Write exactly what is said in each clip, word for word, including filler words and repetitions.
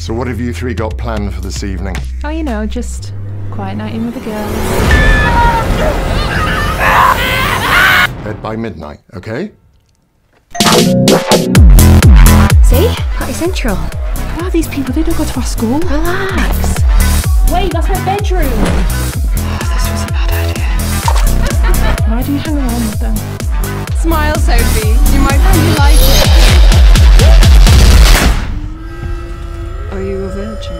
So what have you three got planned for this evening? Oh, you know, just quiet night in with the girls. Bed by midnight, okay? See? Party Central. Who are these people? They don't go to our school. Relax. Wait, that's my bedroom. Oh, this was a bad idea. Why do you hang around with them? Smile, Sophie. You might find you like it. Are you a virgin?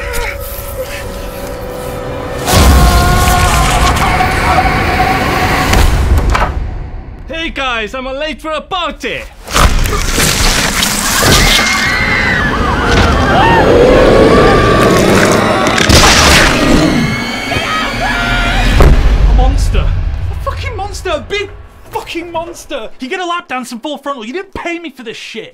Hey guys, I'm late for a party! A monster! A fucking monster! A big fucking monster! You get a lap dance and full frontal, you didn't pay me for this shit!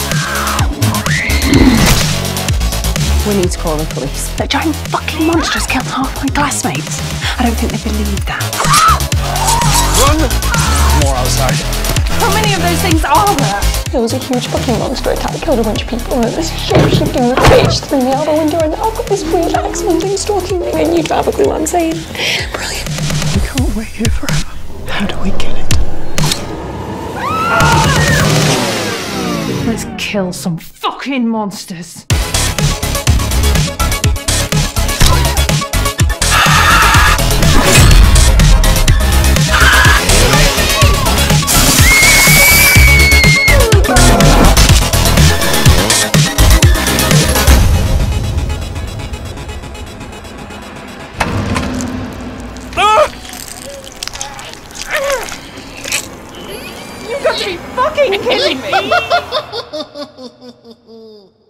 We need to call the police. That giant fucking monster just killed half my classmates. I don't think they believe that. Run! More outside. How many of those things are there? There was a huge fucking monster attack, killed a bunch of people, and this shape-shifting bitch threw me out the window, and now I've got this weird X-Men thing stalking me, and you don't have a clue what I'm saying. Brilliant. We can't wait here forever. How do we kill it? Let's kill some fucking monsters. You've got to be fucking kidding me!